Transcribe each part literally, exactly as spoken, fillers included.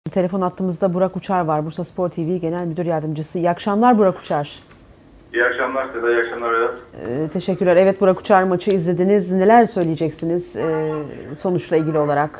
Telefon attığımızda Burak Uçar var. Bursa Spor T V Genel Müdür Yardımcısı. İyi akşamlar Burak Uçar. İyi akşamlar Seda, iyi akşamlar Vedat. Ee, teşekkürler. Evet Burak Uçar, maçı izlediniz. Neler söyleyeceksiniz e, sonuçla ilgili olarak?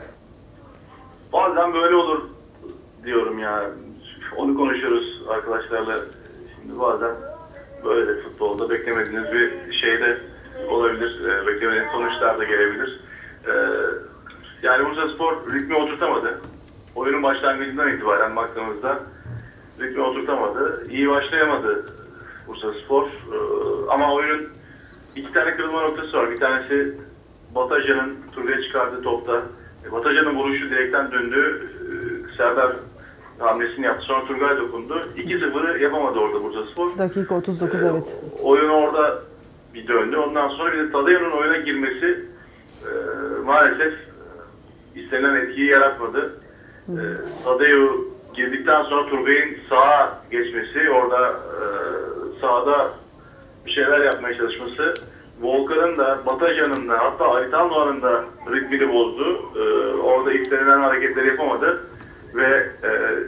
Bazen böyle olur diyorum ya. Onu konuşuyoruz arkadaşlarla. Şimdi bazen böyle de futbolda beklemediğiniz bir şey de olabilir. E, beklemediğiniz sonuçlar da gelebilir. E, yani Bursa Spor ritmi oturtamadı. Oyunun başlangıcından itibaren baktığımızda ritmi oturtamadı. İyi başlayamadı Bursa Spor. Ee, ama oyunun iki tane kırılma noktası var. Bir tanesi Bataja'nın Turgay'a çıkardığı topta. E, Bataja'nın vuruşu direkten döndü. E, Serdar hamlesini yaptı. Sonra Turgay dokundu. iki sıfırı yapamadı orada Bursa Spor. Dakika otuz dokuz, e, evet. Oyun orada bir döndü. Ondan sonra bir de Tadeyu'nun oyuna girmesi e, maalesef istenilen etkiyi yaratmadı. E, Tadeu girdikten sonra Turgay'ın sağa geçmesi, orada e, sağda bir şeyler yapmaya çalışması, Volkan'ın da, Bataja'nın da, hatta Aritan Doğan'ın da ritmini bozdu. E, orada istenilen hareketleri yapamadı ve e,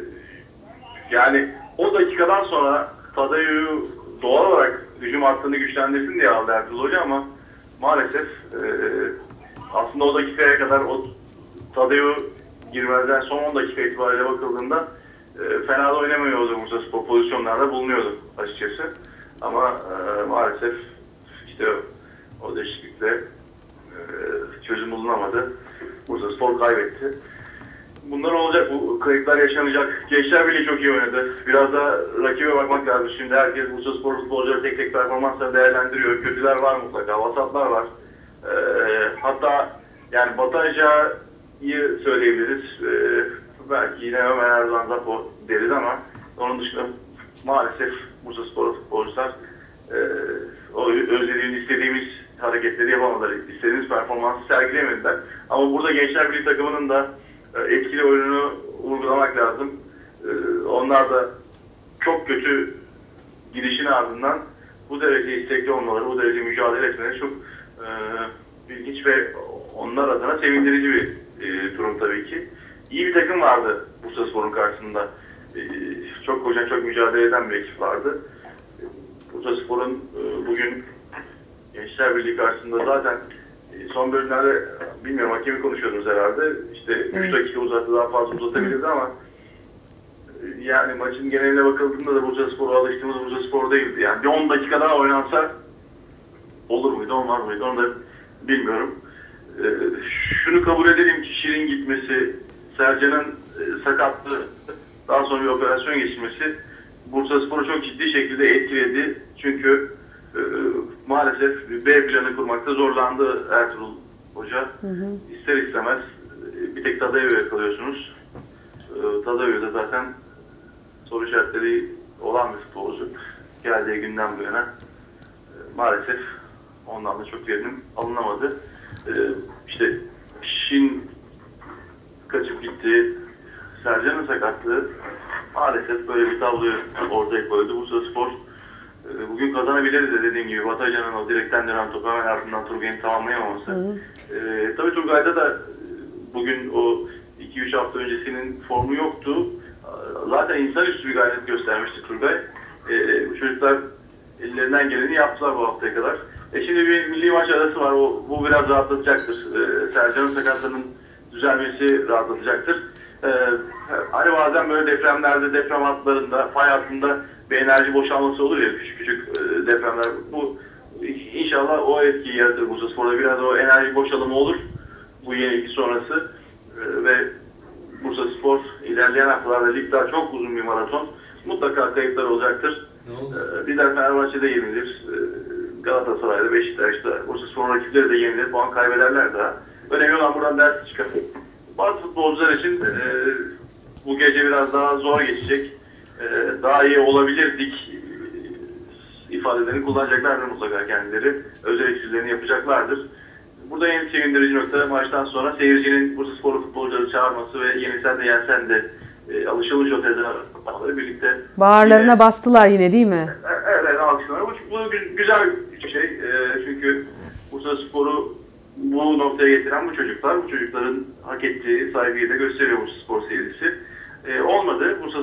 yani o dakikadan sonra Tadeu'yu doğal olarak hücum hattını güçlendirsin diye aldı Ertuğrul Hoca ama maalesef e, aslında o dakikaya kadar o Tadeu girmezden son on dakika itibariyle bakıldığında e, fena da oynamıyordu Bursa Spor, pozisyonlarda bulunuyordu açıkçası. Ama e, maalesef işte o, o değişiklikle e, çözüm bulunamadı. Bursa Spor kaybetti. Bunlar olacak, bu kayıplar yaşanacak. Gençler Birliği çok iyi oynadı. Biraz da rakibe bakmak lazım. Şimdi herkes Bursa Spor futbolcuları tek tek performansları değerlendiriyor. Kötüler var mutlaka, vasatlar var. E, hatta yani Bataja iyi söyleyebiliriz. Ee, belki yine Ömer Erdoğan Zapo deriz ama onun dışında maalesef Bursa Spor futbolcular e, o özlediğimiz, istediğimiz hareketleri yapamadılar. İstediğimiz performansı sergileyemediler. Ama burada Gençler Birliği takımının da e, etkili oyununu vurgulamak lazım. E, onlar da çok kötü gidişin ardından bu derece istekli olmaları, bu derece mücadele etmeleri çok e, ilginç ve onlar adına sevindirici bir E, durum tabii ki. İyi bir takım vardı Bursa Spor'un karşısında. E, çok koca, çok mücadele eden bir ekip vardı. E, Bursa Spor'un e, bugün Gençler Birliği karşısında zaten e, son bölümlerde bilmiyorum hakemi konuşuyordunuz herhalde. İşte üç evet. dakika uzattı, daha fazla uzatabilirdi ama e, yani maçın geneline bakıldığında da Bursa Spor'a alıştığımız Bursa Spor değildi. Yani bir on dakika daha oynansa olur muydu, olmaz mıydı onu da bilmiyorum. Ee, şunu kabul edelim ki Şirin gitmesi, Sercan'ın e, sakatlığı, daha sonra bir operasyon geçirmesi Bursa Spor'u çok ciddi şekilde etkiledi. Çünkü e, maalesef B planı kurmakta zorlandı Ertuğrul Hoca. Hı hı. İster istemez e, bir tek Tadeu'ya kalıyorsunuz. E, Tadeu da zaten soru işaretleri olan bir futbolcu. Geldiği günden bu yana e, maalesef ondan da çok verim alınamadı. Ee, işte Şin kaçıp gitti, Sercan'ın sakatlığı maalesef böyle bir tabloyu ortaya koydu. Bursa Spor e, bugün kazanabiliriz de dediğim gibi Bataja'nın o direkten dönen topu hemen ardından Turgay'ın tamamlayamaması. E, tabii Turgay'da da bugün o iki üç hafta öncesinin formu yoktu. Zaten insanüstü bir gayret göstermişti Turgay. E, bu çocuklar ellerinden geleni yaptılar bu haftaya kadar. E şimdi bir milli maç arası var. O, bu biraz rahatlatacaktır. Ee, Sercan'ın sakatlığının düzelmesi rahatlatacaktır. Ee, hani bazen böyle depremlerde, deprem hatlarında, fay hattında bir enerji boşalması olur ya, küçük küçük e, depremler. Bu inşallah o etkiyi yaratır Bursa Spor'da. Biraz o enerji boşalımı olur bu yenilgi sonrası. Ee, ve Bursa Spor ilerleyen haftalarda lig daha çok uzun bir maraton. Mutlaka kayıplar olacaktır. Ee, bir de Fenerbahçe'de yenilir. Ee, Galatasaray'da, Beşiktaş'ta, Bursa Spor rakipleri de yenilir, puan kaybederler daha. Önemli olan buradan ders çıkartmak. Bazı futbolcular için e, bu gece biraz daha zor geçecek. E, daha iyi olabilirdik e, ifadelerini kullanacaklardır mutlaka kendileri. Özel eksizlerini yapacaklardır. Burada en sevindirici nokta maçtan sonra seyircinin Bursa Spor futbolcuları çağırması ve yenilsen de yensen de e, alışılmış o tezahüratları birlikte. Bağırlarına yine, bastılar yine değil mi? Evet, alkışlar. Bu, bu güzel bir şey. E, çünkü Bursa Spor'u bu noktaya getiren bu çocuklar. Bu çocukların hak ettiği saygıyı da gösteriyor Bursa Spor seyircisi. E,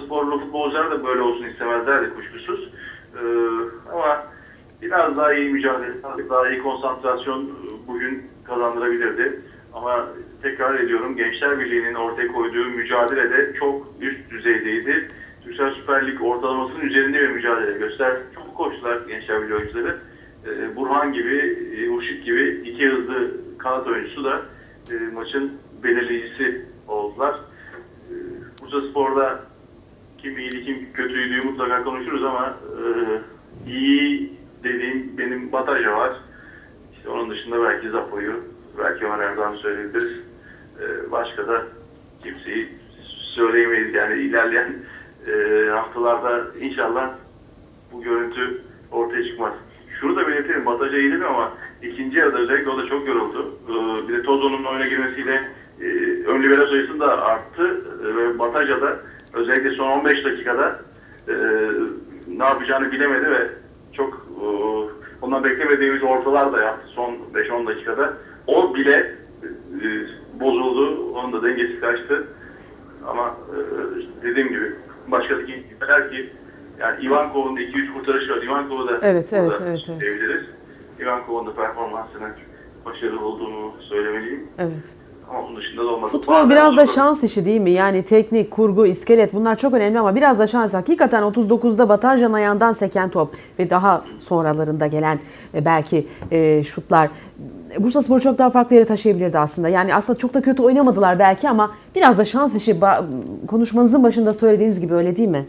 Bursasporlu futbolcular da böyle olsun istemezlerdi kuşkusuz. Ee, ama biraz daha iyi mücadele, daha iyi konsantrasyon bugün kazandırabilirdi. Ama tekrar ediyorum, Gençler Birliği'nin ortaya koyduğu mücadele de çok üst düzeydeydi. Türksel Süper Lig ortalamasının üzerinde bir mücadele göster. Çok koştular Gençler Birliği oyuncuları. Ee, Burhan gibi, Urşit gibi iki hızlı kanat oyuncusu da e, maçın belirleyicisi oldular. Ee, Bursaspor'da kim iyiydi, kim kötüydü mutlaka konuşuruz ama e, iyi dediğim benim Bataja var. İşte onun dışında belki Zapo'yu, belki Ömer Erdoğan'ı söyleyebiliriz. Ee, başka da kimseyi söyleyemeyiz. Yani ilerleyen e, haftalarda inşallah bu görüntü ortaya çıkmaz. Şunu da belirtelim, Bataja iyi değil mi ama ikinci yarıda özellikle o da çok yoruldu. Ee, bir de Tozo'nun oyuna girmesiyle e, ön libero sayısı da arttı e, ve Bataja da özellikle son on beş dakikada e, ne yapacağını bilemedi ve çok e, ondan beklemediğimiz ortalar da yaptı son beş on dakikada. O bile e, bozuldu, onun da dengesi kaçtı. Ama e, dediğim gibi başkası gider ki yani Ivankov'un da iki üç kurtarışı var. Ivankov'u da evet, evet, evet, evet. diyebiliriz. Ivankov'un da performansının başarılı olduğunu söylemeliyim. Evet. Ama onun dışında da olmaz. Futbol Bazen biraz da şans işi değil mi? Yani teknik, kurgu, iskelet bunlar çok önemli ama biraz da şans. Hakikaten otuz dokuzda Bataja'nın ayağından seken top ve daha sonralarında gelen belki e, şutlar Bursaspor'u çok daha farklı yere taşıyabilirdi aslında. Yani aslında çok da kötü oynamadılar belki ama biraz da şans işi. Konuşmanızın başında söylediğiniz gibi öyle değil mi?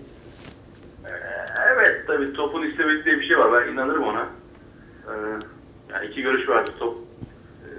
Evet, tabii topun istemesi diye bir şey var. Ben inanırım ona. Ee, yani iki görüş vardır. Top, e,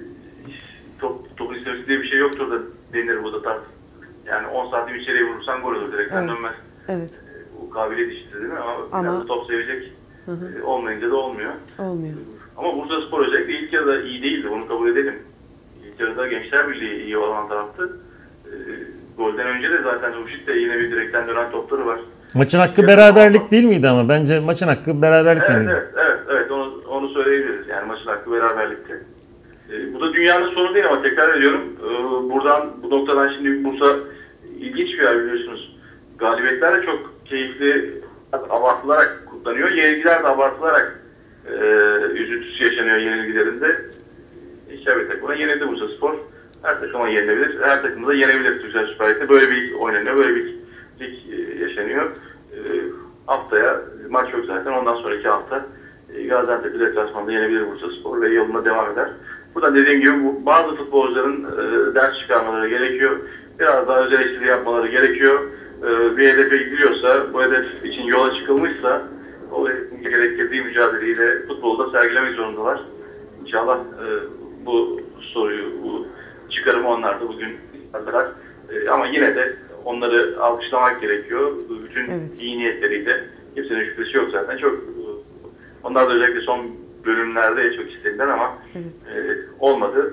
top topun istemesi diye bir şey yoktur da denir bu da tat. Yani on santim içeriye vurursan gol olur. Direkten evet. dönmez. Evet. E, bu kabiliyet işidir değil mi? Ama, Ama... Yani top sevecek. Hı hı. E, olmayınca da olmuyor. Olmuyor. Ama Bursaspor özellikle ilk yarıda iyi değildi. Bunu kabul edelim. İlk yarıda Gençler Birliği iyi olan taraftı. E, golden önce de zaten Urşit de yine bir direkten dönen topları var. Maçın hakkı beraberlik değil miydi ama? Bence maçın hakkı beraberlik evet, miydi? Evet, evet, evet. Onu, onu söyleyebiliriz. Yani maçın hakkı beraberlikti. E, bu da dünyanın sonu değil ama tekrar ediyorum. E, buradan, bu noktadan şimdi Bursa ilginç bir yer biliyorsunuz. Galibiyetler de çok keyifli, abartılarak kutlanıyor. Yenilgiler de abartılarak e, üzüntüsü yaşanıyor yenilgilerinde. İşte bir takıma yenildi Bursaspor. Her takıma yenilebilir. Her takımda da yenebilir Türksel Süper Lig'de. Böyle bir lig oynanıyor. Böyle bir lig yaşanıyor. E, haftaya maç yok zaten. Ondan sonraki hafta e, Gaziantep'i deplasmanda yenebilir Bursaspor ve yoluna devam eder. Burada dediğim gibi bu, bazı futbolcuların e, ders çıkarmaları gerekiyor. Biraz daha özel eleştiri yapmaları gerekiyor. E, bir hedefe gidiliyorsa, bu hedef için yola çıkılmışsa o hedefin gerektirdiği mücadeleyi de futbolda sergilemek zorundalar. İnşallah e, bu soruyu, bu çıkarımı onlar da bugün yaptılar. E, ama yine de onları alkışlamak gerekiyor. Bütün evet. iyi niyetleriyle. Kimsenin şüphesi yok zaten. Çok onlar da özellikle son bölümlerde çok istediler ama evet. e, olmadı.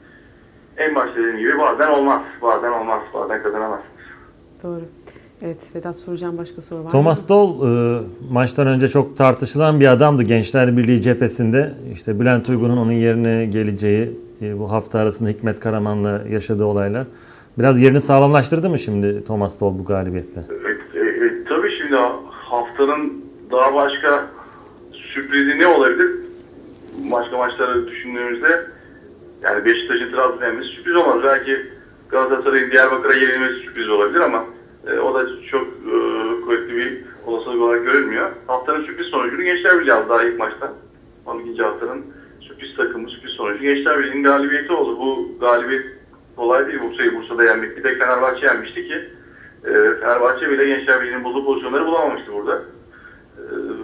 En başta dediğim gibi bazen olmaz. Bazen olmaz. Bazen kazanamazsınız. Doğru. Evet, Vedat soracağım başka soru var Thomas mı? Doll e, maçtan önce çok tartışılan bir adamdı Gençler Birliği cephesinde. İşte Bülent Uygun'un onun yerine geleceği, e, bu hafta arasında Hikmet Karaman'la yaşadığı olaylar. Biraz yerini sağlamlaştırdı mı şimdi Thomas Doll bu galibiyetle? Evet, e, e, tabii şimdi haftanın daha başka sürprizi ne olabilir? Başka maçları düşündüğümüzde yani Beşiktaş'ın Trabzon'a yenmesi sürpriz olmaz. Belki Galatasaray'ın Diyarbakır'a yenilmesi sürpriz olabilir ama e, o da çok e, kuvvetli bir olasılık olarak görülmüyor. Haftanın sürpriz sonucunu Gençler Birliği aldı daha ilk maçta. on ikinci haftanın sürpriz takımı, sürpriz sonucu Gençler Birliği'nin galibiyeti oldu. Bu galibiyet kolay değil. Bursa'yı Bursa'da yenmek. Bir tek Fenerbahçe yenmişti ki e, Fenerbahçe bile Gençler Birliği'nin bulduğu pozisyonları bulamamıştı burada. E,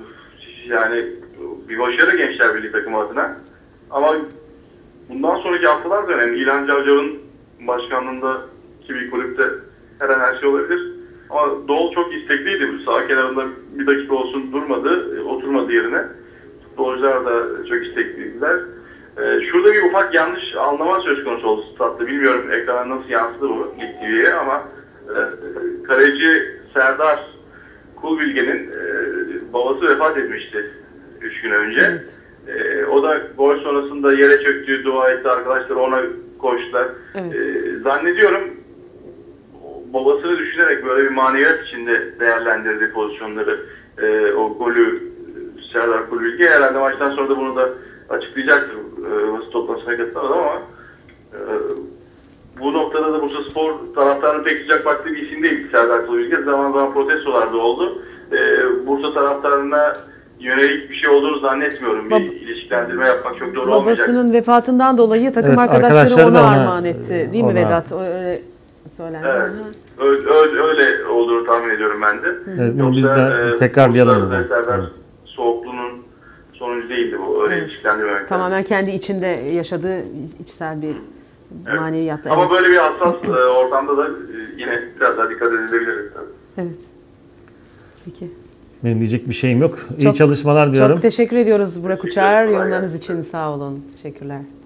yani bir başarı Gençler Birliği takımı adına. Ama bundan sonraki haftalar da önemli. İlhan Cavcav'ın başkanlığındaki bir kulüpte her an her şey olabilir. Ama Doğul çok istekliydi. Sağ kenarında bir dakika olsun durmadı, oturmadı yerine. Futbolcular da çok istekliydiler. Ee, şurada bir ufak yanlış anlama söz konusu oldu statta. Bilmiyorum ekrana nasıl yansıdı bu Lig T V'ye ama e, kaleci Serdar Kulbilge'nin e, babası vefat etmişti üç gün önce. Evet. E, o da gol sonrasında yere çöktü, dua etti, arkadaşlar ona koştular. Evet. E, zannediyorum babasını düşünerek böyle bir maneviyat içinde değerlendirdiği pozisyonları, e, o golü Serdar Kulübülge herhalde maçtan sonra da bunu da açıklayacaktır e, basın toplantısına katılan adam ama e, bu noktada da Bursaspor taraftarının pek sıcak baktığı bir isim değil Serdar Kulübülge. Zaman zaman protestolar da oldu. E, Bursa taraftarına yönelik bir şey olduğunu zannetmiyorum. Bir Bab- ilişkilendirme yapmak çok doğru olmayacak. Babasının vefatından dolayı takım Evet, arkadaşları arkadaşları ona da ona- armağan etti. Değil mi ona- Vedat? O öyle söylendi. Evet. Öyle, öyle, öyle olduğunu tahmin ediyorum ben de. Evet, bunu biz Yoksa, de e, tekrarlayalım. Bursa'da bunu. Serdar Evet. Soğukluğunun sonucu değildi bu. Öyle Evet. ilişkilendirmemek. Tamamen kendi içinde yaşadığı içsel bir Evet. maneviyatla. Ama Evet. böyle bir hassas e, ortamda da e, yine biraz daha dikkat edilebilir. Tabii. Evet. Peki. Benim diyecek bir şeyim yok. İyi Çok- çalışmalar diyorum. Çok teşekkür ediyoruz Burak Teşekkür Uçar. ederim. Yorumlarınız için sağ olun. Teşekkürler.